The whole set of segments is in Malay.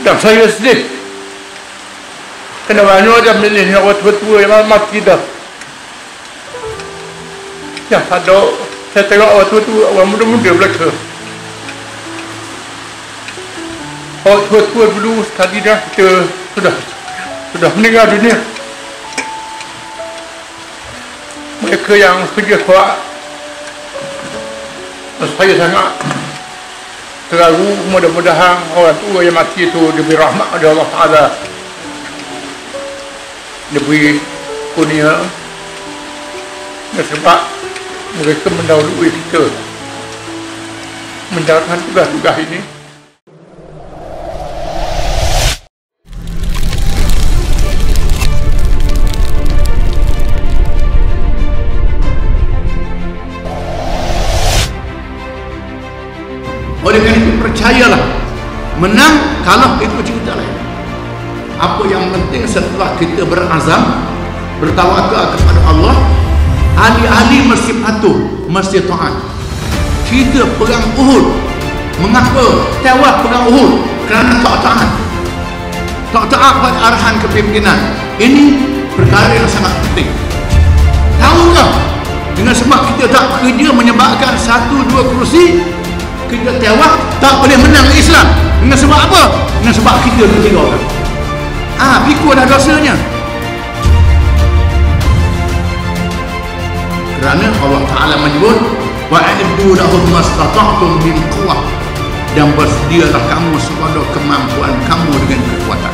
Yang saya sedih. Kena banyak dia milih yang tua-tua yang mati dah. Yang ada, saya tengok orang tua-tua, orang muda-muda belaka. Orang tua-tua dulu sekali dah kita sudah meninggal dunia. Mereka yang kerja kuat, saya sangat terlalu. Mudah-mudahan orang tua yang mati itu diberi rahmat oleh Allah Ta'ala, diberi kurnia, sebab mereka mendahului kita menjalankan tugas-tugas ini. Oleh kerana itu percayalah, menang kalah itu cerita lain. Apa yang penting setelah kita berazam, bertawakal kepada Allah, ahli-ahli mesti patuh, mesti taat. Kita perang Uhud, mengapa tewas perang Uhud? Kerana tak taat. Tak taat pada arahan kepimpinan. Ini perkara yang sangat penting. Tahukah, dengan sebab kita tak kerja menyebabkan 1-2 kerusi, kita tewas, tak boleh menang Islam. Dengan sebab apa? Dengan sebab kita bertinggal. Pikul dah dosanya. Kerana Allah Ta'ala menyebut, wa'iddu lahum mastata'tum min quwwah, dan bersedialah kamu sekadar kemampuan kamu dengan kekuatan.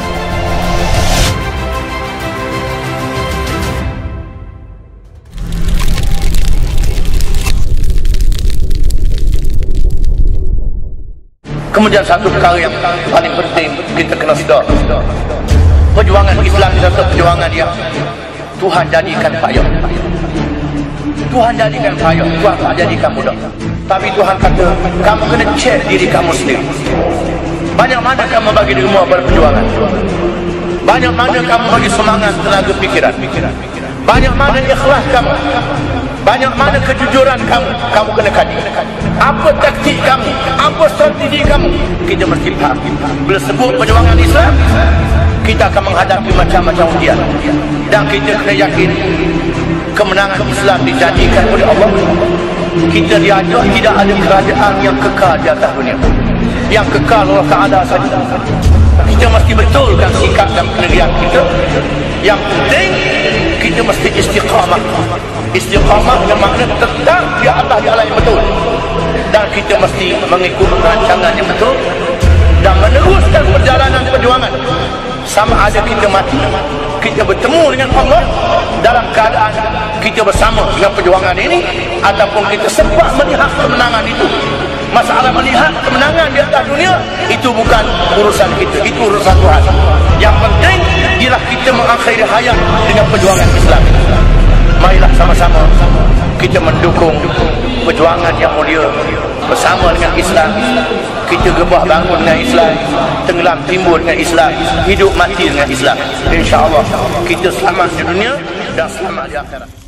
Kemudian satu perkara yang paling penting kita kena sedar, perjuangan Islam itu adalah perjuangan yang Tuhan jadikan payah. Tuhan jadikan payah, Tuhan tak jadikan mudah. Tapi Tuhan kata, kamu kena cek diri kamu sendiri. Banyak mana kamu bagi dirimu pada perjuangan? Banyak mana kamu bagi semangat, tenaga, pikiran? Banyak mana ikhlas kamu? Banyak mana kejujuran kamu? Kamu kena kaji. Apa taktik kamu? Apa strategi kamu? Kita mesti faham. Bila sebut perjuangan Islam, kita akan menghadapi macam-macam ujian. Dan kita kena yakin kemenangan Islam dijadikan oleh Allah. Kita diajar tidak ada kerajaan yang kekal di atas dunia. Yang kekal Allah Ta'ala saja. Kita mesti betulkan sikap dan pendirian kita. Yang penting kita mesti istiqamah. Istiqamah yang makna tetap di atas jalan yang betul. Dan kita mesti mengikut rancangan yang betul dan meneruskan perjalanan perjuangan. Sama ada kita mati, kita bertemu dengan Allah dalam keadaan kita bersama dengan perjuangan ini, ataupun kita sempat melihat kemenangan itu. Masalah melihat kemenangan di atas dunia itu bukan urusan kita, itu urusan Tuhan. Yang penting ialah kita mengakhiri hayat dengan perjuangan Islam. Marilah sama-sama kita mendukung perjuangan yang mulia bersama dengan Islam. Kita gebah bangun dengan Islam, tenggelam timbul dengan Islam, hidup mati dengan Islam. InsyaAllah kita selamat di dunia dan selamat di akhirat.